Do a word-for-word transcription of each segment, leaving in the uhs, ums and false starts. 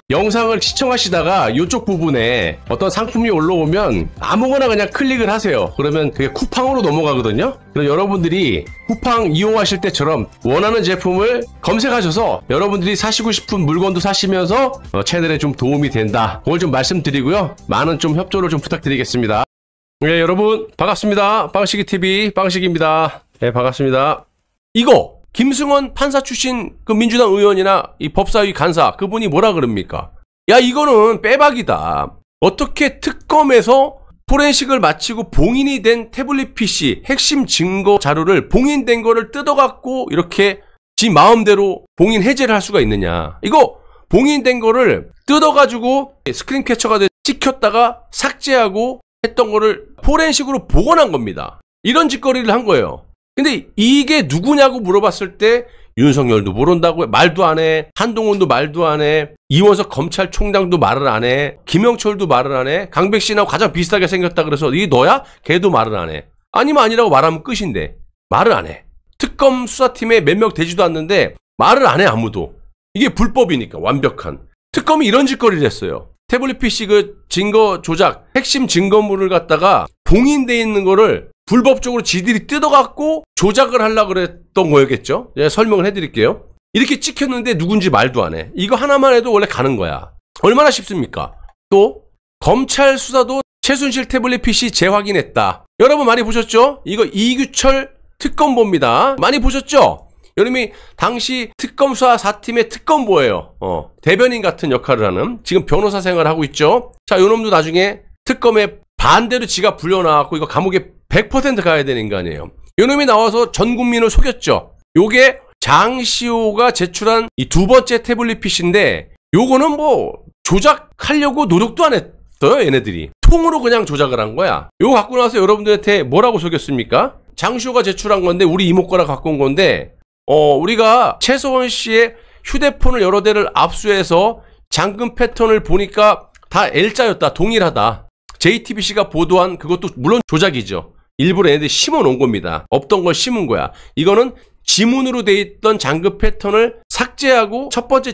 영상을 시청하시다가 이쪽 부분에 어떤 상품이 올라오면 아무거나 그냥 클릭을 하세요. 그러면 그게 쿠팡으로 넘어가거든요. 그럼 여러분들이 쿠팡 이용하실 때처럼 원하는 제품을 검색하셔서 여러분들이 사시고 싶은 물건도 사시면서 어, 채널에 좀 도움이 된다. 그걸 좀 말씀드리고요. 많은 좀 협조를 좀 부탁드리겠습니다. 네, 여러분 반갑습니다. 빵식이티비 빵식입니다. 네, 반갑습니다. 이거 김승원 판사 출신 그 민주당 의원이나 이 법사위 간사 그분이 뭐라 그럽니까? 야, 이거는 빼박이다. 어떻게 특검에서 포렌식을 마치고 봉인이 된 태블릿 피씨 핵심 증거 자료를 봉인된 거를 뜯어갖고 이렇게 지 마음대로 봉인 해제를 할 수가 있느냐. 이거 봉인된 거를 뜯어가지고 스크린 캡처가 돼 찍혔다가 삭제하고 했던 거를 포렌식으로 복원한 겁니다. 이런 짓거리를 한 거예요. 근데 이게 누구냐고 물어봤을 때 윤석열도 모른다고 말도 안 해. 한동훈도 말도 안 해. 이원석 검찰총장도 말을 안 해. 김영철도 말을 안 해. 강백신하고 가장 비슷하게 생겼다 그래서 이게 너야? 걔도 말을 안 해. 아니면 아니라고 말하면 끝인데 말을 안 해. 특검 수사팀에 몇 명 되지도 않는데 말을 안 해. 아무도. 이게 불법이니까 완벽한. 특검이 이런 짓거리를 했어요. 태블릿 피씨 그 증거 조작 핵심 증거물을 갖다가 봉인돼 있는 거를 불법적으로 지들이 뜯어갖고 조작을 하려고 그랬던 거였겠죠. 제가 설명을 해드릴게요. 이렇게 찍혔는데 누군지 말도 안 해. 이거 하나만 해도 원래 가는 거야. 얼마나 쉽습니까? 또 검찰 수사도 최순실 태블릿 피씨 재확인했다. 여러분 많이 보셨죠? 이거 이규철 특검보입니다. 많이 보셨죠? 여러분이 당시 특검 수사 사 팀의 특검보예요. 어, 대변인 같은 역할을 하는 지금 변호사 생활을 하고 있죠. 자, 요놈도 나중에 특검에 반대로 지가 불려나왔고 이거 감옥에 백 퍼센트 가야 되는 인간이에요. 요놈이 나와서 전 국민을 속였죠. 요게 장시호가 제출한 이 두 번째 태블릿 피씨인데 요거는 뭐 조작하려고 노력도 안 했어요. 얘네들이 통으로 그냥 조작을 한 거야. 요거 갖고 나서 여러분들한테 뭐라고 속였습니까? 장시호가 제출한 건데 우리 이모 거라 갖고 온 건데 어 우리가 최소원 씨의 휴대폰을 여러 대를 압수해서 잠금 패턴을 보니까 다 L자였다. 동일하다. 제이티비씨가 보도한 그것도 물론 조작이죠. 일부러 얘네들이 심어 놓은 겁니다. 없던 걸 심은 거야. 이거는 지문으로 돼 있던 잠금 패턴을 삭제하고 첫 번째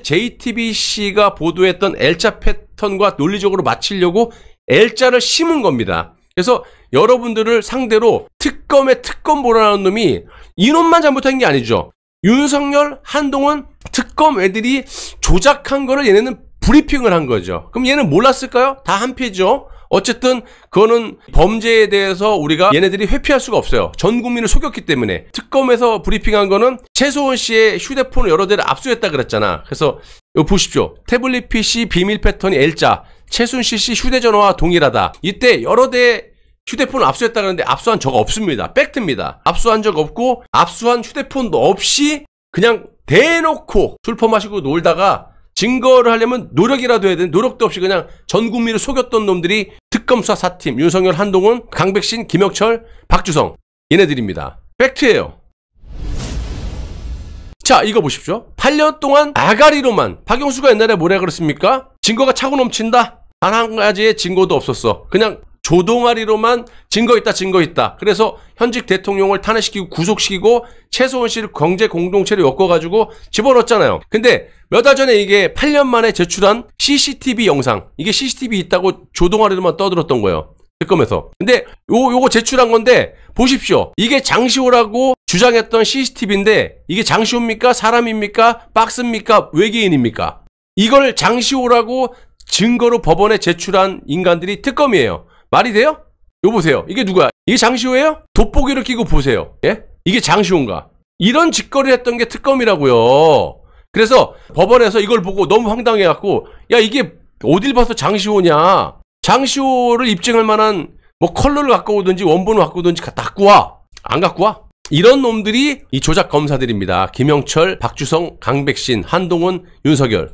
제이티비씨가 보도했던 L자 패턴과 논리적으로 맞추려고 L자를 심은 겁니다. 그래서 여러분들을 상대로 특검에 특검 보라는 놈이 이놈만 잘못한 게 아니죠. 윤석열, 한동훈 특검 애들이 조작한 거를 얘네는 브리핑을 한 거죠. 그럼 얘는 몰랐을까요? 다 한패죠. 어쨌든 그거는 범죄에 대해서 우리가 얘네들이 회피할 수가 없어요. 전 국민을 속였기 때문에. 특검에서 브리핑한 거는 최소원 씨의 휴대폰을 여러 대를 압수했다 그랬잖아. 그래서 이거 보십시오. 태블릿 피씨 비밀 패턴이 L자, 최순실 씨 휴대전화와 동일하다. 이때 여러 대 휴대폰을 압수했다 그러는데 압수한 적 없습니다. 팩트입니다. 압수한 적 없고 압수한 휴대폰도 없이 그냥 대놓고 술 퍼마시고 놀다가 증거를 하려면 노력이라도 해야 되는 노력도 없이 그냥 전 국민을 속였던 놈들이 특검 수사 사 팀 윤석열, 한동훈, 강백신, 김영철, 박주성 얘네들입니다. 팩트예요. 자, 이거 보십시오. 팔 년 동안 아가리로만 박영수가 옛날에 뭐라 그랬습니까? 증거가 차고 넘친다. 단 한 가지의 증거도 없었어. 그냥 조동아리로만 증거 있다 증거 있다. 그래서 현직 대통령을 탄핵시키고 구속시키고 최소원 씨를 경제 공동체로 엮어가지고 집어넣었잖아요. 근데 몇 달 전에 이게 팔 년 만에 제출한 씨씨티비 영상, 이게 씨씨티비 있다고 조동아리로만 떠들었던 거예요. 특검에서. 근데 요, 요거 제출한 건데 보십시오. 이게 장시호라고 주장했던 씨씨티비인데 이게 장시호입니까? 사람입니까? 박스입니까? 외계인입니까? 이걸 장시호라고 증거로 법원에 제출한 인간들이 특검이에요. 말이 돼요? 요 보세요. 이게 누구야? 이게 장시호예요? 돋보기를 끼고 보세요. 예? 이게 장시호인가? 이런 짓거리를 했던 게 특검이라고요. 그래서 법원에서 이걸 보고 너무 황당해갖고 야, 이게 어딜 봐서 장시호냐? 장시호를 입증할 만한 뭐 컬러를 갖고 오든지 원본을 갖고 오든지 다 갖고 와. 안 갖고 와? 이런 놈들이 이 조작 검사들입니다. 김영철, 박주성, 강백신, 한동훈, 윤석열.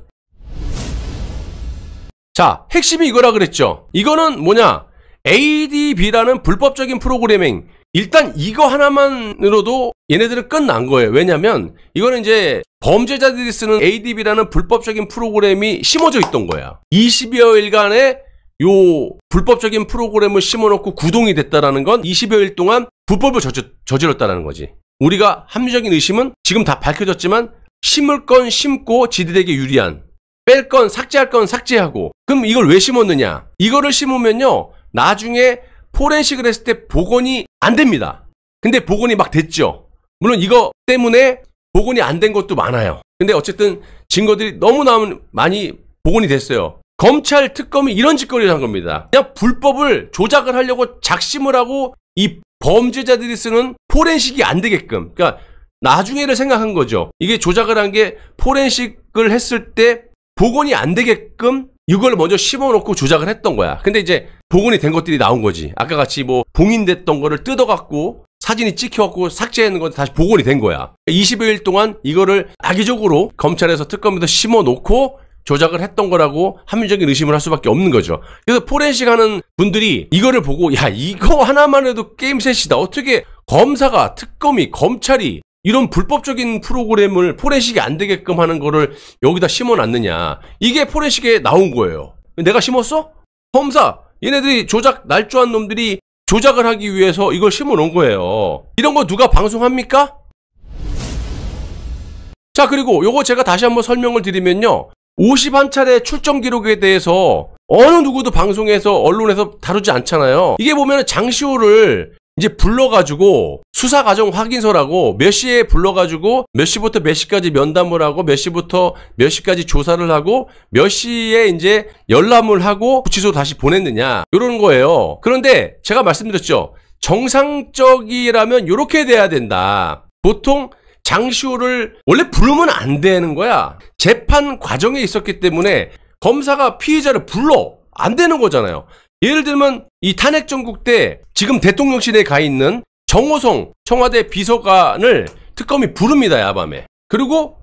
자, 핵심이 이거라 그랬죠. 이거는 뭐냐? 에이디비라는 불법적인 프로그래밍. 일단 이거 하나만으로도 얘네들은 끝난 거예요. 왜냐면 이거는 이제 범죄자들이 쓰는 에이디비라는 불법적인 프로그램이 심어져 있던 거야. 이십여 일간의 요 불법적인 프로그램을 심어놓고 구동이 됐다라는 건 이십여 일 동안 불법을 저지, 저질렀다는 거지. 우리가 합리적인 의심은 지금 다 밝혀졌지만 심을 건 심고 지들에게 유리한 뺄 건 삭제할 건 삭제하고. 그럼 이걸 왜 심었느냐? 이거를 심으면요, 나중에 포렌식을 했을 때 복원이 안 됩니다. 근데 복원이 막 됐죠. 물론 이거 때문에 복원이 안 된 것도 많아요. 근데 어쨌든 증거들이 너무나 많이 복원이 됐어요. 검찰 특검이 이런 짓거리를 한 겁니다. 그냥 불법을 조작을 하려고 작심을 하고 이 범죄자들이 쓰는 포렌식이 안 되게끔, 그러니까 나중에를 생각한 거죠. 이게 조작을 한 게 포렌식을 했을 때 복원이 안 되게끔 이걸 먼저 심어놓고 조작을 했던 거야. 근데 이제 복원이 된 것들이 나온 거지. 아까 같이 뭐 봉인됐던 거를 뜯어갖고 사진이 찍혀갖고 삭제하는 건 다시 복원이 된 거야. 이십여 일 동안 이거를 악의적으로 검찰에서 특검에서 심어놓고 조작을 했던 거라고 합리적인 의심을 할 수밖에 없는 거죠. 그래서 포렌식 하는 분들이 이거를 보고, 야, 이거 하나만 해도 게임 셋이다. 어떻게 검사가, 특검이, 검찰이 이런 불법적인 프로그램을 포렌식이 안 되게끔 하는 거를 여기다 심어놨느냐. 이게 포렌식에 나온 거예요. 내가 심었어? 검사, 얘네들이 조작 날조한 놈들이 조작을 하기 위해서 이걸 심어놓은 거예요. 이런 거 누가 방송합니까? 자, 그리고 요거 제가 다시 한번 설명을 드리면요, 오십일 차례 출정 기록에 대해서 어느 누구도 방송에서 언론에서 다루지 않잖아요. 이게 보면 장시호를 이제 불러가지고 수사 과정 확인서라고 몇 시에 불러가지고 몇 시부터 몇 시까지 면담을 하고 몇 시부터 몇 시까지 조사를 하고 몇 시에 이제 열람을 하고 구치소 다시 보냈느냐, 이런 거예요. 그런데 제가 말씀드렸죠. 정상적이라면 이렇게 돼야 된다. 보통 장시호를 원래 부르면 안 되는 거야. 재판 과정에 있었기 때문에 검사가 피의자를 불러 안 되는 거잖아요. 예를 들면 이 탄핵 정국 때 지금 대통령실에 가 있는 정호성 청와대 비서관을 특검이 부릅니다, 야밤에. 그리고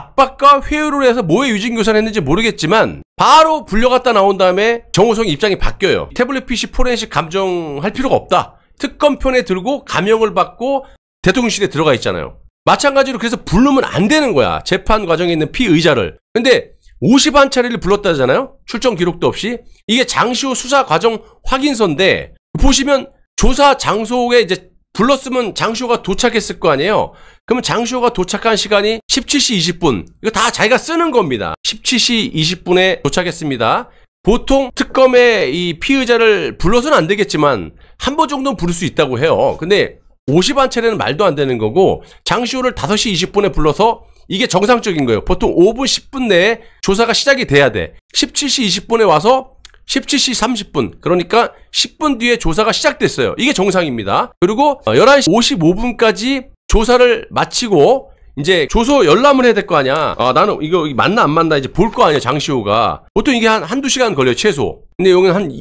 압박과 회유를 해서 뭐에 유진교사를 했는지 모르겠지만 바로 불려갔다 나온 다음에 정호성이 입장이 바뀌어요. 태블릿 피씨 포렌식 감정할 필요가 없다. 특검 편에 들고 감형을 받고 대통령실에 들어가 있잖아요. 마찬가지로 그래서 부르면 안 되는 거야, 재판 과정에 있는 피의자를. 근데 오십일 차례를 불렀다잖아요. 출정 기록도 없이. 이게 장시호 수사 과정 확인서인데 보시면 조사 장소에 이제 불렀으면 장시호가 도착했을 거 아니에요. 그러면 장시호가 도착한 시간이 십칠 시 이십 분. 이거 다 자기가 쓰는 겁니다. 십칠 시 이십 분에 도착했습니다. 보통 특검에 이 피의자를 불러서는 안 되겠지만 한 번 정도는 부를 수 있다고 해요. 근데 오십일 차례는 말도 안 되는 거고, 장시호를 다섯 시 이십 분에 불러서 이게 정상적인 거예요. 보통 오 분, 십 분 내에 조사가 시작이 돼야 돼. 십칠 시 이십 분에 와서 십칠 시 삼십 분, 그러니까 십 분 뒤에 조사가 시작됐어요. 이게 정상입니다. 그리고 열한 시 오십오 분까지 조사를 마치고 이제 조서 열람을 해야 될 거 아니야. 아, 나는 이거 맞나 안 맞나 이제 볼 거 아니야, 장시호가. 보통 이게 한 한두 시간 걸려요, 최소. 근데 여기는 한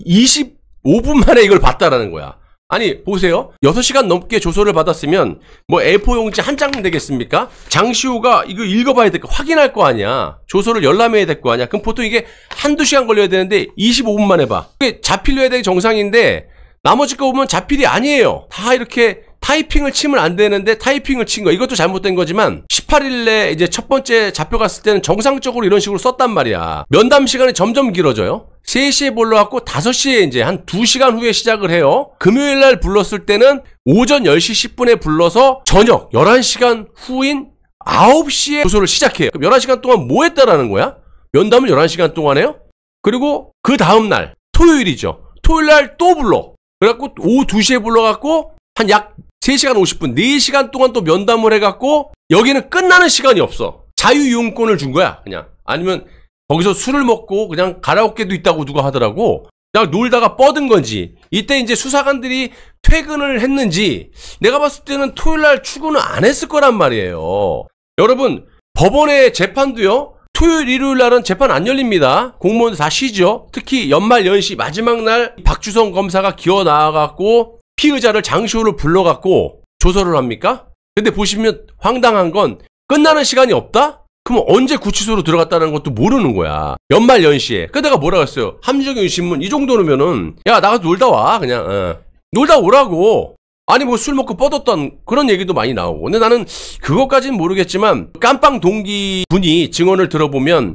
이십오 분 만에 이걸 봤다라는 거야. 아니, 보세요. 여섯 시간 넘게 조서를 받았으면 뭐 에이포 용지 한 장 되겠습니까? 장시호가 이거 읽어봐야 될 거, 확인할 거 아니야. 조서를 열람해야 될 거 아니야. 그럼 보통 이게 한두 시간 걸려야 되는데 이십오 분 만에 봐. 이게 자필로 해야 되는 정상인데 나머지 거 보면 자필이 아니에요. 다 이렇게 타이핑을 치면 안 되는데 타이핑을 친 거. 이것도 잘못된 거지만 십팔 일에 이제 첫 번째 잡혀갔을 때는 정상적으로 이런 식으로 썼단 말이야. 면담 시간이 점점 길어져요. 세 시에 불러갖고 다섯 시에 이제 한 두 시간 후에 시작을 해요. 금요일 날 불렀을 때는 오전 열 시 십 분에 불러서 저녁 열한 시간 후인 아홉 시에 조서를 시작해요. 그럼 열한 시간 동안 뭐 했다라는 거야? 면담을 열한 시간 동안 해요? 그리고 그 다음 날 토요일이죠. 토요일 날 또 불러. 그래갖고 오후 두 시에 불러갖고 한 약 세 시간 오십 분, 네 시간 동안 또 면담을 해갖고 여기는 끝나는 시간이 없어. 자유이용권을 준 거야, 그냥. 아니면 거기서 술을 먹고 그냥 가라오케도 있다고 누가 하더라고. 그냥 놀다가 뻗은 건지, 이때 이제 수사관들이 퇴근을 했는지, 내가 봤을 때는 토요일 날 출근을 안 했을 거란 말이에요. 여러분, 법원의 재판도요, 토요일, 일요일 날은 재판 안 열립니다. 공무원들 다 쉬죠. 특히 연말 연시 마지막 날 박주성 검사가 기어 나와갖고 피의자를 장시호를 불러갖고 조서를 합니까? 근데 보시면 황당한 건 끝나는 시간이 없다? 그럼 언제 구치소로 들어갔다는 것도 모르는 거야. 연말 연시에. 그 내가 뭐라고 했어요? 함정의 신문 이 정도면은 야, 나가서 놀다 와, 그냥. 어. 놀다 오라고. 아니 뭐 술 먹고 뻗었던 그런 얘기도 많이 나오고. 근데 나는 그것까지는 모르겠지만 깜빵 동기 분이 증언을 들어보면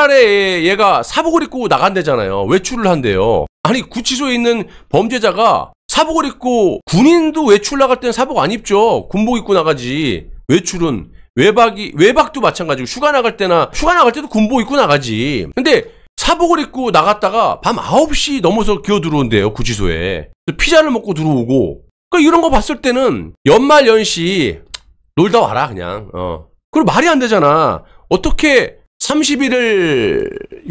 주말에 얘가 사복을 입고 나간대잖아요. 외출을 한대요. 아니 구치소에 있는 범죄자가 사복을 입고, 군인도 외출 나갈 때는 사복 안 입죠. 군복 입고 나가지. 외출은 외박이, 외박도 마찬가지고, 휴가 나갈 때나, 휴가 나갈 때도 군복 입고 나가지. 근데, 사복을 입고 나갔다가 밤 아홉 시 넘어서 기어 들어온대요, 구치소에. 피자를 먹고 들어오고. 그러니까 이런 거 봤을 때는, 연말 연시, 놀다 와라, 그냥, 어. 그리고 말이 안 되잖아. 어떻게, 삼십일 일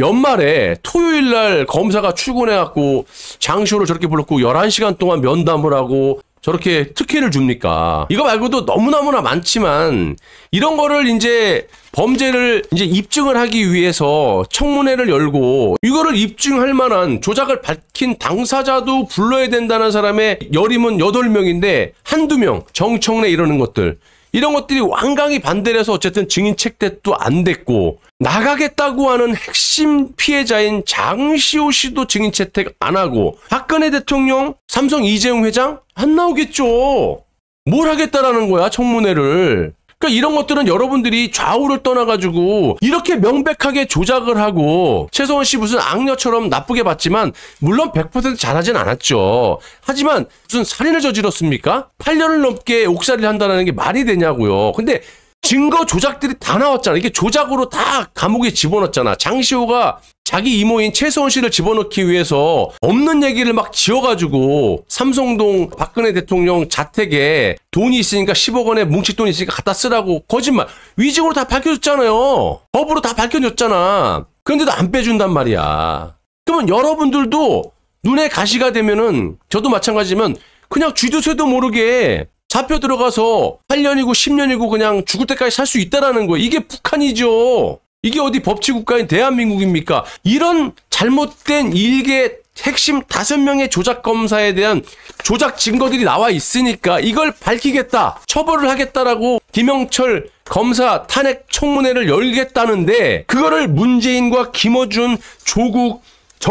연말에 토요일 날 검사가 출근해갖고, 장시호를 저렇게 불렀고, 열한 시간 동안 면담을 하고, 저렇게 특혜를 줍니까? 이거 말고도 너무너무나 많지만 이런 거를 이제 범죄를 이제 입증을 하기 위해서 청문회를 열고 이거를 입증할 만한 조작을 밝힌 당사자도 불러야 된다는 사람의 열임은 여덟 명인데 한두 명, 정청래 이러는 것들. 이런 것들이 완강히 반대를 해서 어쨌든 증인 채택도 안 됐고 나가겠다고 하는 핵심 피해자인 장시호 씨도 증인 채택 안 하고 박근혜 대통령, 삼성 이재용 회장 안 나오겠죠. 뭘 하겠다라는 거야 청문회를. 그러니까 이런 것들은 여러분들이 좌우를 떠나가지고 이렇게 명백하게 조작을 하고 최소원 씨 무슨 악녀처럼 나쁘게 봤지만 물론 백 퍼센트 잘하진 않았죠. 하지만 무슨 살인을 저질렀습니까? 팔 년을 넘게 옥살이를 한다는 게 말이 되냐고요. 근데 증거 조작들이 다 나왔잖아. 이게 조작으로 다 감옥에 집어넣었잖아. 장시호가 자기 이모인 최소원 씨를 집어넣기 위해서 없는 얘기를 막 지어가지고 삼성동 박근혜 대통령 자택에 돈이 있으니까 십억 원에 뭉칠 돈이 있으니까 갖다 쓰라고 거짓말. 위증으로 다 밝혀줬잖아요. 법으로 다 밝혀줬잖아. 그런데도 안 빼준단 말이야. 그러면 여러분들도 눈에 가시가 되면은 저도 마찬가지지만 그냥 쥐도 새도 모르게 잡혀 들어가서 팔 년이고 십 년이고 그냥 죽을 때까지 살 수 있다라는 거예요. 이게 북한이죠. 이게 어디 법치국가인 대한민국입니까? 이런 잘못된 일개 핵심 다섯 명의 조작 검사에 대한 조작 증거들이 나와 있으니까 이걸 밝히겠다, 처벌을 하겠다라고 김영철 검사 탄핵 청문회를 열겠다는데 그거를 문재인과 김어준, 조국,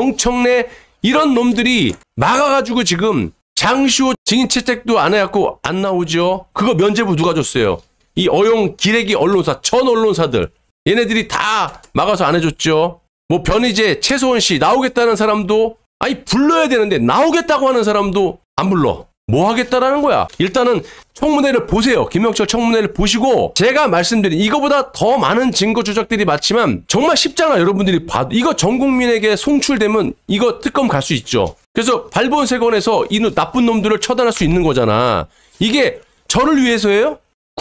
정청래 이런 놈들이 막아가지고 지금 장시호 증인 채택도 안 해갖고 안 나오죠. 그거 면죄부 누가 줬어요? 이 어용 기레기 언론사, 전 언론사들. 얘네들이 다 막아서 안 해줬죠. 뭐 변희재, 최소원 씨 나오겠다는 사람도 아니 불러야 되는데 나오겠다고 하는 사람도 안 불러. 뭐 하겠다라는 거야. 일단은 청문회를 보세요. 김영철 청문회를 보시고 제가 말씀드린 이거보다 더 많은 증거 조작들이 많지만 정말 쉽잖아. 여러분들이 봐도 이거 전 국민에게 송출되면 이거 특검 갈 수 있죠. 그래서 발본색원에서 이 나쁜 놈들을 처단할 수 있는 거잖아. 이게 저를 위해서예요?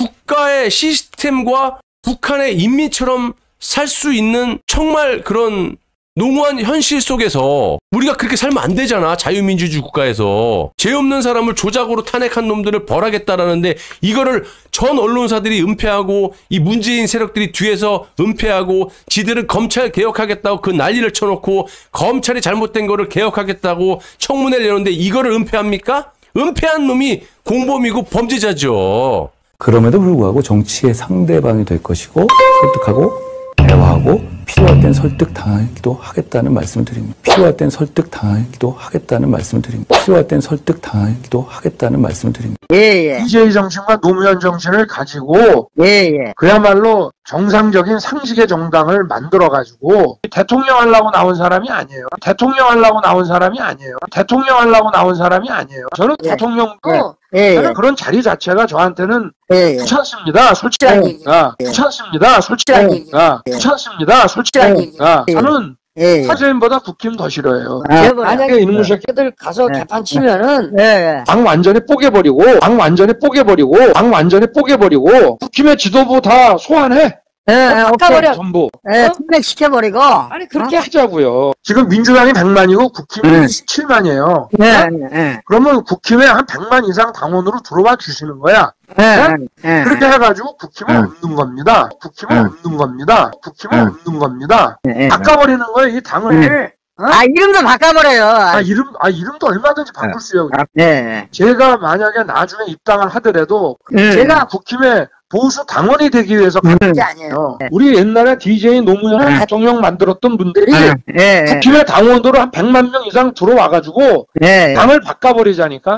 국가의 시스템과 북한의 인민처럼 살 수 있는 정말 그런 농후한 현실 속에서 우리가 그렇게 살면 안 되잖아. 자유민주주의 국가에서. 죄 없는 사람을 조작으로 탄핵한 놈들을 벌하겠다라는데 이거를 전 언론사들이 은폐하고 이 문재인 세력들이 뒤에서 은폐하고 지들은 검찰 개혁하겠다고 그 난리를 쳐놓고 검찰이 잘못된 거를 개혁하겠다고 청문회를 여는데 이거를 은폐합니까? 은폐한 놈이 공범이고 범죄자죠. 그럼에도 불구하고 정치의 상대방이 될 것이고 설득하고 대화하고 필요할 땐 설득당하기도 하겠다는 말씀을 드립니다. 필요할 땐 설득당하기도 하겠다는 말씀을 드립니다. 필요할 땐 설득당하기도 하겠다는 말씀을 드립니다. 예, 예. 디제이 정신과 노무현 정신을 가지고 예, 예. 그야말로 정상적인 상식의 정당을 만들어가지고 대통령 하려고 나온 사람이 아니에요. 대통령 하려고 나온 사람이 아니에요. 대통령 하려고 나온 사람이 아니에요. 저는 예. 대통령도 예, 저는 예. 그런 자리 자체가 저한테는 예, 예. 귀찮습니다. 솔직히 예. 얘기가 예. 귀찮습니다. 솔직히 예. 얘기가 예. 귀찮습니다. 솔직히 예. 얘기가 예. 저는 예, 예. 사제인보다 국힘 더 싫어요. 아, 만약에 이놈의 새끼 새끼들 가서 네. 재판 치면은 네. 예, 당 완전히 뽀개버리고 당 완전히 뽀개버리고 당 완전히 뽀개버리고 국힘의 지도부 다 소환해. 예, 예, 바꿔버려. 전부. 예, 탄핵시켜버리고. 아니 그렇게 하자고요. 지금 민주당이 백만이고 국힘이 네. 십칠만이에요. 예, 예, 그러면 국힘에 한 백만 이상 당원으로 들어와 주시는 거야. 예, 네? 예. 그렇게 해가지고 국힘은 네. 없는 겁니다. 국힘은 네. 없는 겁니다. 국힘은 네. 없는 겁니다. 예, 예. 바꿔버리는 거예요, 이 당을. 네. 아, 이름도 바꿔버려요. 아, 이름, 아, 이름도 얼마든지 바꿀 수 있어요. 예, 예. 제가 만약에 나중에 입당을 하더라도 음. 제가 국힘의 보수 당원이 되기 위해서 음. 간 게 아니에요. 우리 옛날에 디제이 노무현 음. 대통령 만들었던 분들이 예, 예. 국힘의 당원으로 한 백만 명 이상 들어와가지고 예, 예. 당을 바꿔버리자니까.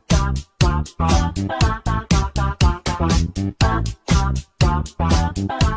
Bye.